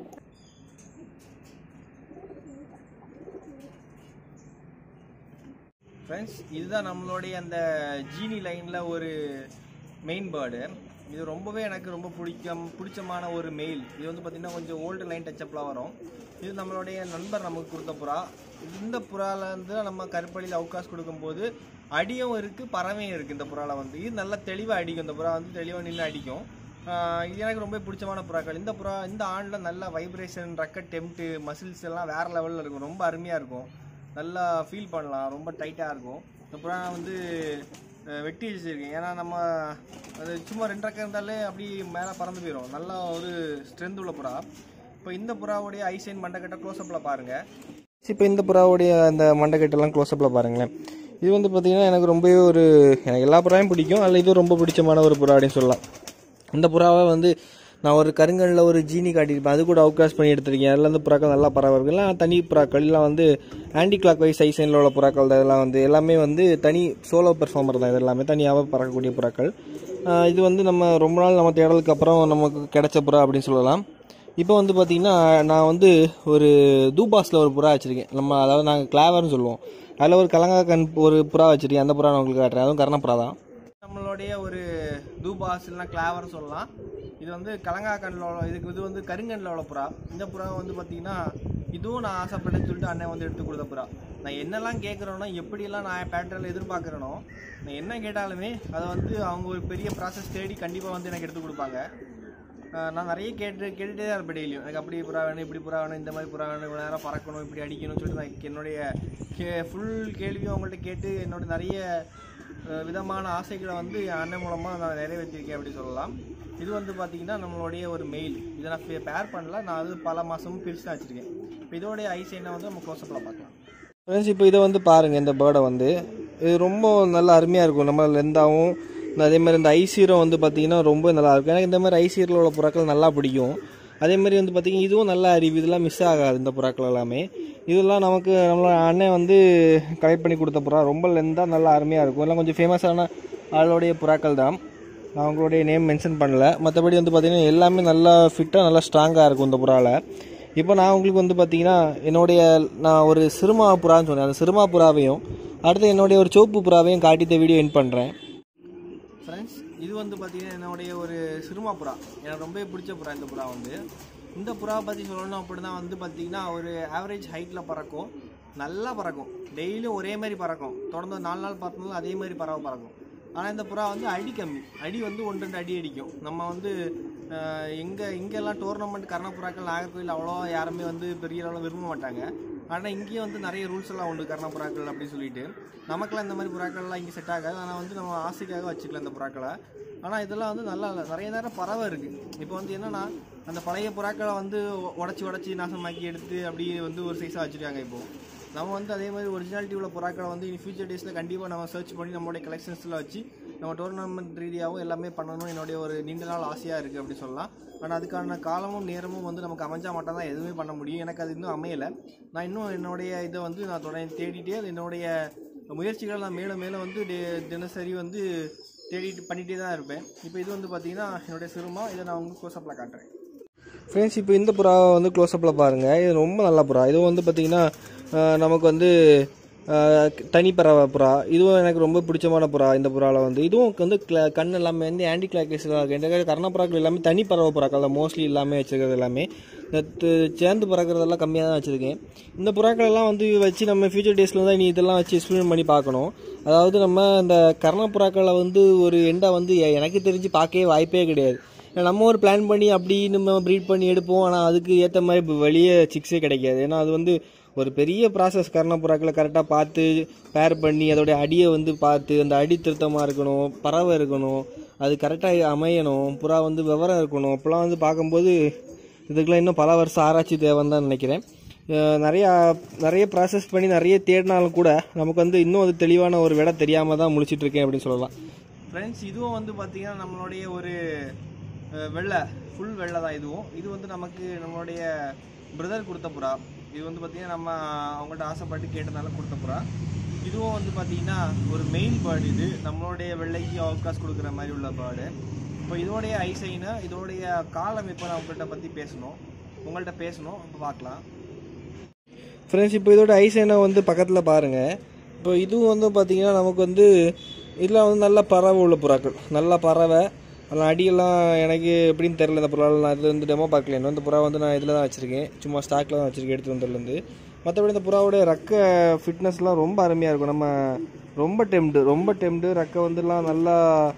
ஃப்ரெண்ட்ஸ் இதுதான் நம்மளுடைய அந்த ஜீனி லைனில் ஒரு மெயின் பேர்டு. இது ரொம்பவே எனக்கு ரொம்ப பிடிக்கும் பிடிச்சமான ஒரு மெயில். இது வந்து பார்த்திங்கன்னா கொஞ்சம் ஓல்டு லைன் டச்சப்லாம் வரும். இது நம்மளுடைய நண்பர் நமக்கு கொடுத்த புறா. இந்த புறாவில் வந்து நம்ம கருப்பள்ளியில் அவுக்காஸ் கொடுக்கும்போது அடியும் இருக்குது, பறவையும் இருக்குது. இந்த புறாவில் வந்து இது நல்லா தெளிவாக அடிக்கும். இந்த புறா வந்து தெளிவாக நின்று அடிக்கும். இது எனக்கு ரொம்ப பிடிச்சமான புறாக்கள். இந்த புறா இந்த ஆண்டில் நல்ல வைப்ரேஷன், ரக்கட், டெம்ட்டு, மசில்ஸ் எல்லாம் வேறு லெவலில் இருக்கும். ரொம்ப அருமையாக இருக்கும். நல்லா ஃபீல் பண்ணலாம். ரொம்ப டைட்டாக இருக்கும். இந்த புறா வந்து வெட்டி வச்சுருக்கேன். ஏன்னா நம்ம அது சும்மா ரெண்டு ரக்கம் இருந்தாலே அப்படி மேலே பறந்து போயிடும். நல்லா ஒரு ஸ்ட்ரென்த் உள்ள புறா. இப்போ இந்த புறாவுடைய ஐசைன் மண்டைக்கட்டை க்ளோஸ்அப்பில் பாருங்கள். இப்போ இந்த புறாவுடைய அந்த மண்டைக்கட்டெல்லாம் க்ளோஸ்அப்பில் பாருங்களேன். இது வந்து பார்த்திங்கன்னா எனக்கு ரொம்பவே ஒரு எனக்கு எல்லா புறாவையும் பிடிக்கும். அதில் இது ரொம்ப பிடிச்சமான ஒரு புறா அப்படின்னு சொல்லலாம். இந்த புறாவை வந்து நான் ஒரு கருங்கல்ல ஒரு ஜீனி காட்டியிருப்பேன். அது கூட அவுட்காஸ்ட் பண்ணி எடுத்திருக்கேன். அதில் வந்து புறாக்கள் நல்லா பறவை இருக்குது. எல்லாம் தனி புறாக்கள். எல்லாம் வந்து ஆன்டி கிளாக் வைஸ் ஐசைனில் உள்ள புறாக்கள் தான். இதெல்லாம் வந்து எல்லாமே வந்து தனி சோலோ பெர்ஃபார்மர் தான். இது எல்லாமே தனியாக பறக்கக்கூடிய புறாக்கள். இது வந்து நம்ம ரொம்ப நாள் நம்ம தேடலுக்கு அப்புறம் நமக்கு கிடைச்ச புறா அப்படின்னு சொல்லலாம். இப்போ வந்து பார்த்திங்கன்னா நான் வந்து ஒரு தூபாஸில் ஒரு புறா வச்சுருக்கேன். நம்ம அதாவது நாங்கள் கிளாவர்னு சொல்லுவோம். அதில் ஒரு கலங்கா கண் ஒரு புறா வச்சுருக்கேன். அந்த புறா நான் உங்களுக்கு காட்டுறேன். அதுவும் கர்ணப்புறா தான். நம்மளுடைய ஒரு தூபாஸ் இல்லைனா கிளாவர்னு சொல்லலாம். இது வந்து கலங்கா கண்ணில் உள்ள இதுக்கு இது வந்து கருங்கண்ணில் உள்ள புறா. இந்த புறா வந்து பார்த்திங்கன்னா இதுவும் நான் ஆசைப்பட்டேன்னு சொல்லிட்டு அண்ணன் வந்து எடுத்து கொடுத்த புறா. நான் என்னெல்லாம் கேட்குறேனோ, எப்படியெல்லாம் நான் பேட்டர்னில் எதிர்பார்க்குறேனோ, நான் என்ன கேட்டாலுமே அதை வந்து அவங்க ஒரு பெரிய ப்ராசஸ் தேடி கண்டிப்பாக வந்து எனக்கு எடுத்து கொடுப்பாங்க. நான் நிறைய கேட்டு கேட்டுகிட்டே தான் இருப்பேன் டெய்லியும். எனக்கு அப்படி புறா வேணும், இப்படி புறா வேணும், இந்த மாதிரி புறா வேணும், இவ்வளோ நேரம் பறக்கணும், இப்படி அடிக்கணும்னு சொல்லிட்டு நான் என்னுடைய கே ஃபுல் கேள்வியும் அவங்கள்ட்ட கேட்டு என்னோட நிறைய விதமான ஆசைகளை வந்து அண்ணன் மூலமாக நான் நிறைவேற்றிருக்கேன் அப்படி சொல்லலாம். இது வந்து பார்த்திங்கன்னா நம்மளுடைய ஒரு மெயில். இதை நான் பேர் பண்ணல, நான் அது பல மாதமும் பிரித்து தான் வச்சுருக்கேன். இப்போ இதோடைய ஐசைனை வந்து நம்ம க்ளோஸ்அப்பில் பார்க்கலாம். ஃப்ரெண்ட்ஸ் இப்போ இதை வந்து பாருங்கள். இந்த பேர்டை வந்து இது ரொம்ப நல்லா அருமையாக இருக்கும். நம்ம லெந்தாவும் அதேமாதிரி இந்த ஐசீரம் வந்து பார்த்திங்கன்னா ரொம்ப நல்லாயிருக்கும். எனக்கு இந்த மாதிரி ஐசீரில் உள்ள புறாக்கள் நல்லா பிடிக்கும். அதேமாதிரி வந்து பார்த்திங்கன்னா இதுவும் நல்ல அறிவு. இதெல்லாம் மிஸ் ஆகாது இந்த புறாக்கள் எல்லாமே. இதெல்லாம் நமக்கு நம்மளோட அண்ணன் வந்து கலெக்ட் பண்ணி கொடுத்த புறா. ரொம்ப லெந்தாக நல்லா அருமையாக இருக்கும். எல்லாம் கொஞ்சம் ஃபேமஸான ஆளுடைய புறாக்கள் தான். அவங்களுடைய நேம் மென்ஷன் பண்ணல. மற்றபடி வந்து பார்த்திங்கன்னா எல்லாமே நல்லா ஃபிட்டாக நல்லா ஸ்ட்ராங்காக இருக்கும் இந்த புறாவில். இப்போ நான் உங்களுக்கு வந்து பார்த்திங்கன்னா என்னுடைய நான் ஒரு சிறுமா புறான்னு சொன்னேன். அந்த சிறுமா புறாவையும் அடுத்து என்னுடைய ஒரு சோப்பு புறாவையும் காட்டி இந்த வீடியோ எண்ட் பண்ணுறேன். ஃப்ரெண்ட்ஸ் இது வந்து பார்த்திங்கன்னா என்னுடைய ஒரு சிறுமா புறா. எனக்கு ரொம்ப பிடிச்ச புறா இந்த புறா வந்து. இந்த புறாவை பற்றி சொல்லணும் அப்படின்னா வந்து பார்த்திங்கன்னா ஒரு ஆவரேஜ் ஹைட்டில் பறக்கும். நல்லா பறக்கும். டெய்லியும் ஒரே மாதிரி பறக்கும். தொடர்ந்து நாலு நாள் பார்த்தோம்னா அதே மாதிரி பறவை பறக்கும். ஆனால் இந்த புறா வந்து அடி கம்மி. அடி வந்து ஒன்று ரெண்டு அடி அடிக்கும். நம்ம வந்து எங்கே இங்கெல்லாம் டோர்னமெண்ட் கர்ணப்புறாக்கள் நாகர்கோவில் அவ்வளோ யாருமே வந்து பெரிய அளவில் விரும்ப மாட்டாங்க. ஆனால் இங்கேயும் வந்து நிறைய ரூல்ஸ் எல்லாம் உண்டு கர்ணப்புறாக்கள் அப்படின்னு சொல்லிட்டு. நமக்கெல்லாம் இந்த மாதிரி புறாக்கள்லாம் இங்கே செட் ஆகாது. ஆனால் வந்து நம்ம ஆசைக்காக வச்சுக்கலாம் இந்த புறாக்களை. ஆனால் இதெல்லாம் வந்து நல்லா இல்லை. நிறைய நேரம் பறவை இருக்குது. இப்போ வந்து என்னென்னா அந்த பழைய புறாக்களை வந்து உடச்சி உடச்சி நாசமாக்கி எடுத்து அப்படியே வந்து ஒரு சைஸாக வச்சுருக்காங்க. இப்போது நம்ம வந்து அதே மாதிரி ஒரிஜினாலிட்டி உள்ள புறாக்களை வந்து இனி ஃபியூச்சர் டேஸில் கண்டிப்பாக நம்ம சர்ச் பண்ணி நம்மளுடைய கலெக்ஷன்ஸில் வச்சு நம்ம டோர்னமெண்ட் ரீதியாகவும் எல்லாமே பண்ணணும் என்னுடைய ஒரு நீண்ட நாள் ஆசையாக இருக்குது அப்படி சொல்லலாம். ஆனால் அதுக்கான காலமும் நேரமும் வந்து நமக்கு அமைஞ்சால் மட்டும் தான் எதுவுமே பண்ண முடியும். எனக்கு அது இன்னும் அமையலை. நான் இன்னும் என்னுடைய இதை வந்து நான் தொடர்ந்து தேடிட்டே என்னுடைய முயற்சிகளை நான் மேலும் மேலும் வந்து தினசரி வந்து தேடிட்டு பண்ணிகிட்டே தான் இருப்பேன். இப்போ இது வந்து பார்த்திங்கன்னா என்னுடைய சிறுமா. இதை நான் உங்களுக்கு க்ளோஸ்அப்பில் காட்டுறேன். ஃப்ரெண்ட்ஸ் இப்போ இந்த புறாவை வந்து க்ளோஸ்அப்பில் பாருங்கள். இது ரொம்ப நல்ல புறா. இதுவும் வந்து பார்த்திங்கன்னா நமக்கு வந்து தனிப்பறவை புறா. இதுவும் எனக்கு ரொம்ப பிடிச்சமான புறா. இந்த புறாவில் வந்து இதுவும் வந்து கண் எல்லாமே வந்து ஆன்டி கிளாக்கேஸ்லாம் இருக்குது. இந்த கர்ணப்புறாக்கள் எல்லாமே தனிப்பறவை புறாக்கள் தான் மோஸ்ட்லி எல்லாமே வச்சுருக்கிறது. எல்லாமே இந்த சேர்ந்து பறக்கிறதெல்லாம் கம்மியாக தான் வச்சுருக்கேன். இந்த புறாக்கள் எல்லாம் வந்து வச்சு நம்ம ஃபியூச்சர் டேஸில் தான் நீ இதெல்லாம் வச்சு எக்ஸ்பிளைன் பண்ணி பார்க்கணும். அதாவது நம்ம இந்த கர்ணப்புறாக்களை வந்து ஒரு எண்டை வந்து எனக்கு தெரிஞ்சு பார்க்கவே வாய்ப்பே கிடையாது. நம்ம ஒரு பிளான் பண்ணி அப்படி நம்ம ப்ரீட் பண்ணி எடுப்போம். ஆனால் அதுக்கு ஏற்ற மாதிரி வெளியே சிக்ஸே கிடைக்காது. ஏன்னா அது வந்து ஒரு பெரிய ப்ராசஸ். கர்ணப்புறாக்களை கரெக்டாக பார்த்து பேர் பண்ணி அதோடைய அடியை வந்து பார்த்து அந்த அடி திருத்தமாக இருக்கணும், பறவை இருக்கணும், அது கரெக்டாக அமையணும், புறா வந்து விவரம் இருக்கணும். அப்போலாம் வந்து பார்க்கும்போது இதுக்கெல்லாம் இன்னும் பல வருஷம் ஆராய்ச்சி தேவைன்னு தான் நினைக்கிறேன். நிறையா நிறைய ப்ராசஸ் பண்ணி நிறைய தேடினாலும் கூட நமக்கு வந்து இன்னும் அது தெளிவான ஒரு விட தெரியாமல் தான் முழிச்சிட்ருக்கேன் அப்படின்னு சொல்லலாம். ஃப்ரெண்ட்ஸ், இதுவும் வந்து பார்த்திங்கன்னா நம்மளுடைய ஒரு வெள்ளை ஃபுல் வெள்ளை தான். இதுவும் இது வந்து நமக்கு நம்மளுடைய பிரதர் கொடுத்த புறா. இது வந்து பார்த்திங்கன்னா நம்ம அவங்கள்ட்ட ஆசைப்பட்டு கேட்டதுனால கொடுத்த புறா. இதுவும் வந்து பார்த்திங்கன்னா ஒரு மெயின் பேர்டு. இது நம்மளுடைய வெள்ளைக்கு அவகாசம் கொடுக்குற மாதிரி உள்ள பேர்டு. இப்போ இதோடைய ஐசைனை இதோடைய காலமைப்பை நான் உங்கள்கிட்ட பற்றி பேசணும் உங்கள்கிட்ட பேசணும் இப்போ பார்க்கலாம். ஃப்ரெண்ட்ஸ், இப்போ இதோட ஐசைனை வந்து பக்கத்தில் பாருங்கள். இப்போ இதுவும் வந்து பார்த்திங்கன்னா நமக்கு வந்து இதில் வந்து நல்ல பறவை உள்ள புறாக்கள். நல்ல பறவை. அதெல்லாம் அடியெல்லாம் எனக்கு எப்படின்னு தெரில. இந்த புறாவில் நான் இதில் வந்து டெமோ பார்க்கல. இன்னும் இந்த புறா வந்து நான் இதில் தான் வச்சுருக்கேன். சும்மா ஸ்டாக்கில் தான் வச்சுருக்கேன் எடுத்து வந்ததுலேருந்து. மற்றபடி இந்த புறாவோடைய ரெக்க ஃபிட்னஸ்லாம் ரொம்ப அருமையாக இருக்கும். நம்ம ரொம்ப டெம்டு ரொம்ப டெம்டு ரெக்கை வந்துலாம் நல்லா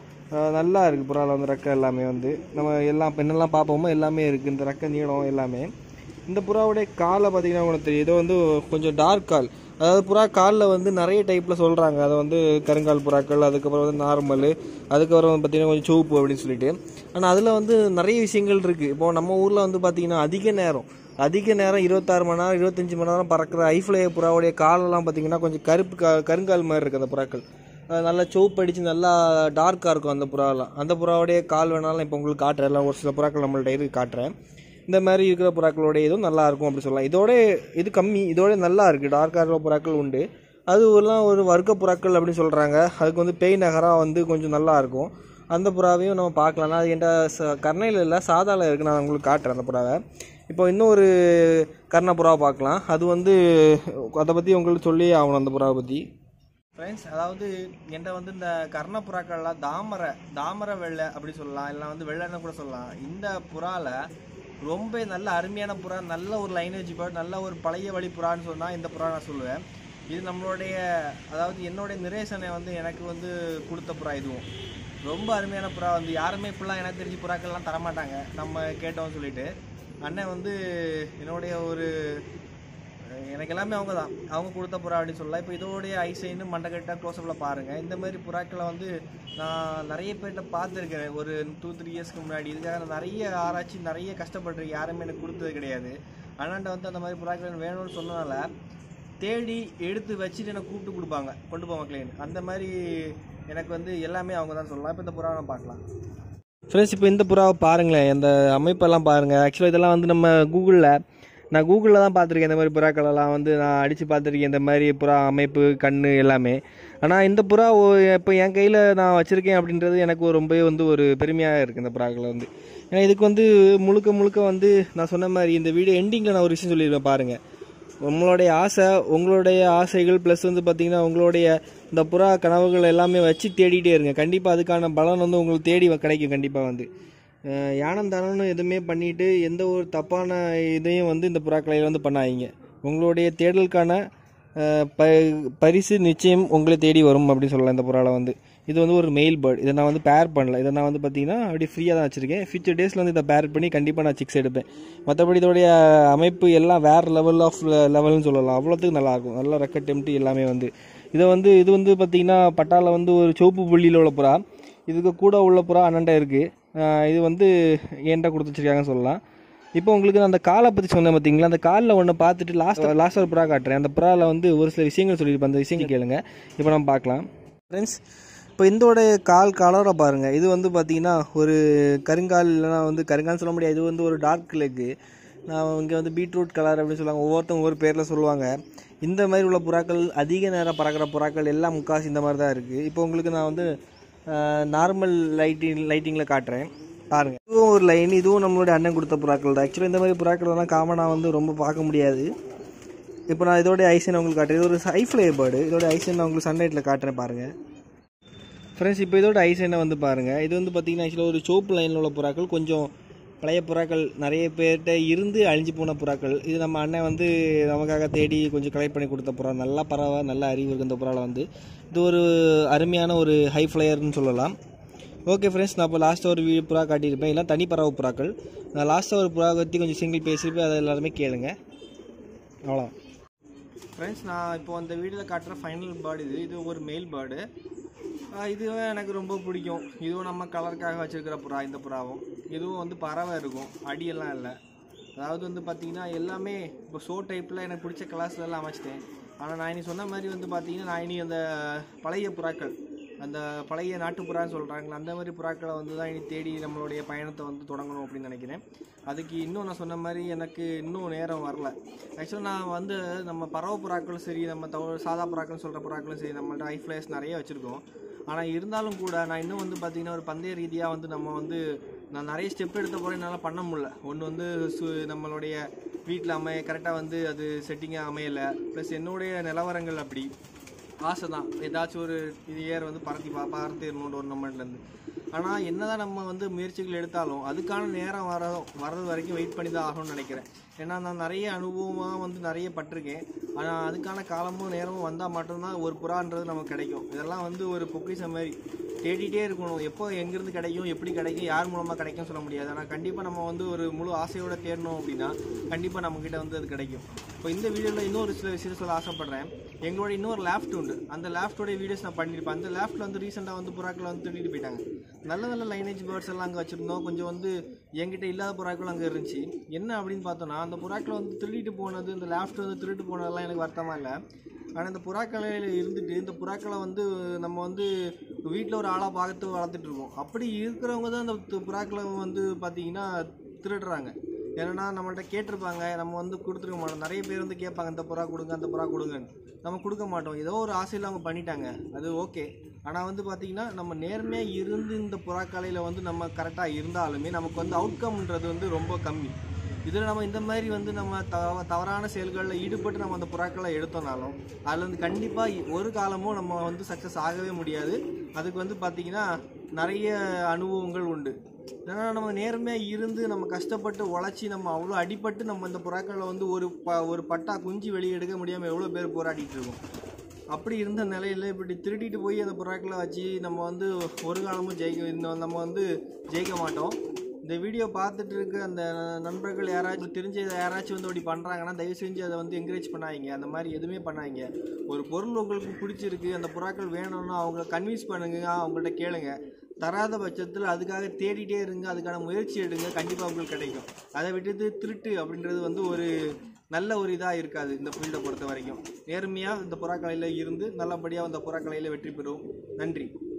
நல்லா இருக்குது. புறாவில் வந்து ரெக்கை எல்லாமே வந்து நம்ம எல்லாம் என்னெல்லாம் பார்ப்போமோ எல்லாமே இருக்குது. இந்த ரெக்கை நீளம் எல்லாமே. இந்த புறாவுடைய காலை பார்த்திங்கன்னா உங்களுக்கு தெரியும். இதை வந்து கொஞ்சம் டார்க் கால். அதாவது புறா காலில் வந்து நிறைய டைப்பில் சொல்கிறாங்க. அதை வந்து கருங்கால் புறாக்கள், அதுக்கப்புறம் வந்து நார்மல், அதுக்கப்புறம் வந்து பார்த்திங்கன்னா கொஞ்சம் சோப்பு அப்படின்னு சொல்லிட்டு. ஆனால் அதில் வந்து நிறைய விஷயங்கள் இருக்குது. இப்போது நம்ம ஊரில் வந்து பார்த்திங்கன்னா அதிக நேரம் அதிக நேரம் இருபத்தாறு மணி நேரம் இருபத்தஞ்சி மணி நேரம் பறக்கிற ஐஃப்ளை புறாவுடைய காலெல்லாம் பார்த்திங்கன்னா கொஞ்சம் கருப்பு கா கருங்கால் மாதிரி இருக்குது. அந்த புறாக்கள் நல்லா சோப்பு அடித்து நல்லா டார்க்காக இருக்கும் அந்த புறாவெல்லாம். அந்த புறாவுடைய கால் வேணாலும் இப்போ உங்களுக்கு காட்டுறேன். எல்லாம் ஒரு சில புறாக்கள் நம்மள்ட்ட இருக்கு காட்டுறேன். இந்த மாதிரி இருக்கிற புறாக்களோடைய இதுவும் நல்லாயிருக்கும் அப்படி சொல்லலாம். இதோட இது கம்மி, இதோட நல்லா இருக்குது. டார்க்காக இருக்கிற புறாக்கள் உண்டு. அது எல்லாம் ஒரு வர்க்க புறாக்கள் அப்படின்னு சொல்கிறாங்க. அதுக்கு வந்து பேய் நகராக வந்து கொஞ்சம் நல்லாயிருக்கும். அந்த புறாவையும் நம்ம பார்க்கலாம்னா அது என்கிட்ட ச கர்ணையில் இல்லை சாதாவில் இருக்குது. நான் உங்களுக்கு காட்டுறேன் அந்த புறாவை. இப்போ இன்னொரு கர்ண புறாவை பார்க்கலாம். அது வந்து அதை பற்றி உங்களுக்கு சொல்லி ஆகணும் அந்த புறாவை பற்றி. ஃப்ரெண்ட்ஸ், அதாவது என்கிட்ட வந்து இந்த கர்ண புறாக்கள்லாம் தாமரை தாமரை வெள்ளை அப்படி சொல்லலாம், இல்லை வந்து வெள்ளைன்னு கூட சொல்லலாம். இந்த புறாவில் ரொம்ப நல்ல அருமையான புறா, நல்ல ஒரு லைனேஜ் பேர்ட், நல்ல ஒரு பழைய வழி புறான்னு சொன்னால் இந்த புறா நான் சொல்லுவேன். இது நம்மளுடைய அதாவது என்னுடைய நிரேசனை வந்து எனக்கு வந்து கொடுத்த புறா. இதுவும் ரொம்ப அருமையான புறா. வந்து யாருமே இப்படிலாம் எனக்கு தெரிஞ்சு புறாக்கள்லாம் தரமாட்டாங்க நம்ம கேட்டோம்னு சொல்லிட்டு. அண்ணன் வந்து என்னுடைய ஒரு எனக்கு எல்லாமே அவங்க தான் அவங்க கொடுத்த புறா அப்படின்னு சொல்லலாம். இப்போ இதோடைய ஐசைன்னு மண்டக்கட்டாக க்ளோஸ்அப்பில் பாருங்கள். இந்த மாதிரி புறாக்களை வந்து நான் நிறைய பேர்கிட்ட பார்த்துருக்கேன். ஒரு டூ த்ரீ இயர்ஸ்க்கு முன்னாடி இதுக்காக நான் நிறைய ஆராய்ச்சி நிறைய கஷ்டப்பட்டிருக்கேன். யாருமே எனக்கு கொடுத்தது கிடையாது. அண்ணாண்ட வந்து அந்த மாதிரி புறாக்கள் வேணும்னு சொன்னனால தேடி எடுத்து வச்சுட்டு எனக்கு கூப்பிட்டு கொடுப்பாங்க, கொண்டு போவாங்க கிளைன். அந்த மாதிரி எனக்கு வந்து எல்லாமே அவங்க தான் சொல்லலாம். இப்போ இந்த புறாவை நான் பார்க்கலாம். ஃப்ரெண்ட்ஸ், இப்போ இந்த புறாவை பாருங்களேன். இந்த அமைப்பெல்லாம் பாருங்கள். ஆக்சுவலாக இதெல்லாம் வந்து நம்ம கூகுளில் நான் கூகுளில் தான் பார்த்துருக்கேன். இந்த மாதிரி புறாக்களெல்லாம் வந்து நான் அடித்து பார்த்துருக்கேன். இந்த மாதிரி புறா அமைப்பு கண் எல்லாமே. ஆனால் இந்த புறா இப்போ என் கையில் நான் வச்சுருக்கேன் அப்படின்றது எனக்கு ரொம்பவே வந்து ஒரு பெருமையாக இருக்குது இந்த புறாக்களை வந்து. ஏன்னா இதுக்கு வந்து முழுக்க முழுக்க வந்து நான் சொன்ன மாதிரி இந்த வீடியோ எண்டிங்கில் நான் ஒரு விஷயம் சொல்லியிருப்பேன் பாருங்கள். உங்களுடைய ஆசை, உங்களுடைய ஆசைகள் ப்ளஸ் வந்து பார்த்திங்கன்னா உங்களுடைய இந்த புறா கனவுகள் எல்லாமே வச்சு தேடிகிட்டே இருங்க. கண்டிப்பாக அதுக்கான பலன் வந்து உங்களுக்கு தேடி கிடைக்கும். கண்டிப்பாக வந்து யானந்தானு எதுவுமே பண்ணிவிட்டு எந்த ஒரு தப்பான இதையும் வந்து இந்த புறாக்களையில் வந்து பண்ணாதீங்க. உங்களுடைய தேடலுக்கான ப பரிசு நிச்சயம் உங்களை தேடி வரும் அப்படின்னு சொல்லலாம். இந்த புறாவில் வந்து இது வந்து ஒரு மெயில் பேர்ட். இதை நான் வந்து பேர் பண்ணல. இதை நான் வந்து பார்த்திங்கன்னா அப்படி ஃப்ரீயாக தான் வச்சுருக்கேன். ஃபியூச்சர் டேஸில் வந்து இதை பேர் பண்ணி கண்டிப்பாக நான் சிக்ஸ் எடுப்பேன். மற்றபடி இதோடைய அமைப்பு எல்லாம் வேறு லெவல் ஆஃப் லெவல்னு சொல்லலாம். அவ்வளோத்துக்கு நல்லாயிருக்கும். நல்லா ரெக்கட் டெம்ட்டு எல்லாமே வந்து இதை வந்து இது வந்து பார்த்திங்கன்னா பட்டாவில் வந்து ஒரு சோப்பு புள்ளியில் உள்ள புறா. இதுக்கு கூட உள்ள புறா அண்ணன்ட்ட இருக்குது. இது வந்து என்கிட்ட கொடுத்து வச்சுருக்காங்கன்னு சொல்லலாம். இப்போ உங்களுக்கு நான் அந்த காலை பற்றி சொன்னேன் பார்த்தீங்களா, அந்த காலில் ஒன்று பார்த்துட்டு லாஸ்ட் லாஸ்ட் ஒரு புறா காட்டுறேன். அந்த புறாவில் வந்து ஒரு சில விஷயங்கள் சொல்லியிருப்பேன். அந்த விஷயங்கள் கேளுங்க. இப்போ நம்ம பார்க்கலாம். ஃப்ரெண்ட்ஸ், இப்போ இதோடைய கால் கலரை பாருங்கள். இது வந்து பார்த்திங்கன்னா ஒரு கருங்கால், இல்லைனா வந்து கருங்கால்னு சொல்ல முடியாது. இது வந்து ஒரு டார்க் லெக்கு. நான் இங்கே வந்து பீட்ரூட் கலர் அப்படின்னு சொல்லுவாங்க. ஒவ்வொருத்தவங்க ஒவ்வொரு பேரில் சொல்லுவாங்க. இந்த மாதிரி உள்ள புறாக்கள் அதிக நேரம் பறக்கிற புறாக்கள் எல்லாம் முக்காசி இந்த மாதிரி தான் இருக்குது. இப்போ உங்களுக்கு நான் வந்து நார்மல் லைட்டிங் லைட்டிங்கில் காட்டுறேன். பாருங்க, இதுவும் ஒரு லைன். இதுவும் நம்மளுடைய அண்ணன் கொடுத்த புறாக்கள் தான். ஆக்சுவலாக இந்த மாதிரி புறாக்கள்லாம் காமனாக வந்து ரொம்ப பார்க்க முடியாது. இப்போ நான் இதோடைய ஐசன் உங்களுக்கு காட்டுறேன். இது ஒரு ஹைஃப்ளை பேர்டு. இதோட ஐசன் நான் உங்களுக்கு சன்லைட்டில் காட்டுறேன் பாருங்கள் ஃப்ரெண்ட்ஸ். இப்போ இதோட ஐசனை வந்து பாருங்கள். இது வந்து பார்த்திங்கன்னா ஆக்சுவலாக ஒரு சோப்பு லைனில் உள்ள புறாக்கள், கொஞ்சம் பழைய புறாக்கள், நிறைய பேர்கிட்ட இருந்து அழிஞ்சு போன புறாக்கள். இது நம்ம அண்ணன் வந்து நமக்காக தேடி கொஞ்சம் கலெக்ட் பண்ணி கொடுத்த புறா. நல்லா பறவை, நல்ல அறிவு இருக்குது இந்த புறாவில் வந்து. இது ஒரு அருமையான ஒரு ஹை ஃப்ளையர்னு சொல்லலாம். ஓகே ஃப்ரெண்ட்ஸ், நான் இப்போ லாஸ்ட்டாக ஒரு வீடியோ புறா காட்டியிருப்பேன். எல்லாம் தனி பறவை புறாக்கள். நான் லாஸ்ட்டாக ஒரு புறா பற்றி கொஞ்சம் சிங்கிள் பேசியிருப்பேன், அதை எல்லாருமே கேளுங்க. அவ்வளோ ஃப்ரெண்ட்ஸ், நான் இப்போ அந்த வீடியோவில் காட்டுற ஃபைனல் பேர்டு இது. இது ஒரு மெயில் பேர்டு. இதுவும் எனக்கு ரொம்ப பிடிக்கும். இதுவும் நம்ம கலருக்காக வச்சுருக்கிற புறா. இந்த புறாவும் இதுவும் வந்து பறவை இருக்கும், அடியெல்லாம் இல்லை. அதாவது வந்து பார்த்திங்கன்னா எல்லாமே இப்போ ஷோ டைப்பில் எனக்கு பிடிச்ச கிளாஸ்லாம் அமைச்சிட்டேன். ஆனால் நான் இனி சொன்ன மாதிரி வந்து பார்த்திங்கன்னா நான் இனி அந்த பழைய புறாக்கள், அந்த பழைய நாட்டு புறான்னு சொல்கிறாங்களே, அந்த மாதிரி புறாக்களை வந்து தான் இனி தேடி நம்மளுடைய பயணத்தை வந்து தொடங்கணும் அப்படின்னு நினைக்கிறேன். அதுக்கு இன்னும் நான் சொன்ன மாதிரி எனக்கு இன்னும் நேரம் வரல. ஆக்சுவலாக நான் வந்து நம்ம பறவை புறாக்களும் சரி, நம்ம தவ சாதா புறாக்கள்னு சொல்கிற புறாக்களும் சரி, நம்மள்ட்ட ஹை ஃப்ளைஸ் நிறைய வச்சுருக்கோம். ஆனால் இருந்தாலும் கூட நான் இன்னும் வந்து பார்த்திங்கன்னா ஒரு பந்தய ரீதியாக வந்து நம்ம வந்து நான் நிறைய ஸ்டெப் எடுத்த போகிற என்னால் பண்ண முடியல. ஒன்று வந்து சு நம்மளுடைய வீட்டில் அமைய கரெக்டாக வந்து அது செட்டிங்காக அமையலை. ப்ளஸ் என்னுடைய நிலவரங்கள் அப்படி ஆசை தான் ஏதாச்சும் ஒரு இது ஏர் வந்து பறத்தி பா பறத்திடணும் டோர்னமெண்ட்லேருந்து. ஆனால் என்ன தான் நம்ம வந்து முயற்சிகள் எடுத்தாலும் அதுக்கான நேரம் வர வர்றது வரைக்கும் வெயிட் பண்ணி தான் ஆகணும்னு நினைக்கிறேன். ஏன்னா நான் நிறைய அனுபவமாக வந்து நிறைய பட்டிருக்கேன். ஆனால் அதுக்கான காலமும் நேரமும் வந்தால் மட்டும்தான் ஒரு புறான்றது நமக்கு கிடைக்கும். இதெல்லாம் வந்து ஒரு பொக்கிஷம் மாதிரி தேடிகிட்டே இருக்கணும். எப்போ எங்கேருந்து கிடைக்கும், எப்படி கிடைக்கும், யார் மூலமாக கிடைக்கும் சொல்ல முடியாது. ஆனால் கண்டிப்பாக நம்ம வந்து ஒரு முழு ஆசையோடு தேடணும் அப்படின்னா கண்டிப்பாக நம்மக்கிட்ட வந்து அது கிடைக்கும். இப்போ இந்த வீடியோவில் இன்னொரு சில விஷயம் சொல்ல ஆசைப்பட்றேன். எங்களோட இன்னொரு லேஃப்ட் உண்டு. அந்த லேஃப்டோடைய வீடியோஸ் நான் பண்ணியிருப்பேன். அந்த லேஃப்ட்டில் வந்து ரீசெண்டாக வந்து புறாக்களை வந்து திருடிட்டு போயிட்டாங்க. நல்ல நல்ல லைனேஜ் பேர்ட்ஸ் எல்லாம் அங்கே வச்சுருந்தோம். கொஞ்சம் வந்து என்கிட்ட இல்லாத புறாக்களும் அங்கே இருந்துச்சு. என்ன அப்படின்னு பார்த்தோன்னா, அந்த புறாக்களை வந்து திருடிட்டு போனது, இந்த லேஃப்ட் வந்து திருட்டு போனதெல்லாம் எனக்கு வருத்தமாக இல்லை. ஆனால் இந்த புறாக்களையில் இருந்துட்டு இந்த புறாக்களை வந்து நம்ம வந்து வீட்டில் ஒரு ஆளாக பார்த்து வளர்த்துட்ருக்கோம். அப்படி இருக்கிறவங்க தான் அந்த புறாக்களை வந்து பார்த்திங்கன்னா திருடுறாங்க. ஏன்னா நம்மள்ட்ட கேட்டிருப்பாங்க, நம்ம வந்து கொடுத்துருக்க மாட்டோம். நிறைய பேர் வந்து கேட்பாங்க, இந்த புறா கொடுங்க, அந்த புறா கொடுங்கன்னு. நம்ம கொடுக்க மாட்டோம். ஏதோ ஒரு ஆசையில் அவங்க பண்ணிட்டாங்க, அது ஓகே. ஆனால் வந்து பார்த்திங்கன்னா நம்ம நேர்மையாக இருந்து இந்த புறாக்களையில் வந்து நம்ம கரெக்டாக இருந்தாலுமே நமக்கு வந்து அவுட்கம்ன்றது வந்து ரொம்ப கம்மி. இதில் நம்ம இந்த மாதிரி வந்து நம்ம தவ தவறான செயல்களில் ஈடுபட்டு நம்ம அந்த புறாக்களை எடுத்தோம்னாலும் அதில் வந்து கண்டிப்பாக ஒரு காலமும் நம்ம வந்து சக்ஸஸ் ஆகவே முடியாது. அதுக்கு வந்து பார்த்திங்கன்னா நிறைய அனுபவங்கள் உண்டு. ஏன்னா நம்ம நேர்மையாக இருந்து நம்ம கஷ்டப்பட்டு உழைச்சி நம்ம அவ்வளோ அடிபட்டு நம்ம இந்த புறாக்களை வந்து ஒரு ப ஒரு பட்டா குஞ்சு வெளியே எடுக்க முடியாமல் எவ்வளோ பேர் போராடிட்டு இருக்கோம். அப்படி இருந்த நிலையில் இப்படி திருட்டிட்டு போய் அந்த புறாக்களை வச்சு நம்ம வந்து ஒரு காலமும் ஜெயிக்க இன்னும் நம்ம வந்து ஜெயிக்க மாட்டோம். இந்த வீடியோ பார்த்துட்டு இருக்க அந்த நண்பர்கள் யாராச்சும் தெரிஞ்ச யாராச்சும் வந்து அப்படி பண்ணுறாங்கன்னா தயவு செஞ்சு அதை வந்து என்கரேஜ் பண்ணாதீங்க. அந்த மாதிரி எதுவுமே பண்ணாதீங்க. ஒரு பொருள் உங்களுக்கு பிடிச்சிருக்கு, அந்த புறாக்கள் வேணும்னா அவங்கள கன்வின்ஸ் பண்ணுங்க, அவங்கள்ட்ட கேளுங்க. தராத பட்சத்தில் அதுக்காக தேடிட்டே இருங்க, அதுக்கான முயற்சி எடுங்க, கண்டிப்பாக உங்களுக்கு கிடைக்கும். அதை விட்டுட்டு திருட்டு அப்படின்றது வந்து ஒரு நல்ல ஒரு இதாக இருக்காது. இந்த ஃபீல்டை பொறுத்த வரைக்கும் நேர்மையாக இந்த புறாக்கலையில் இருந்து நல்லபடியாக அந்த புறாக்கலையில் வெற்றி பெறும். நன்றி.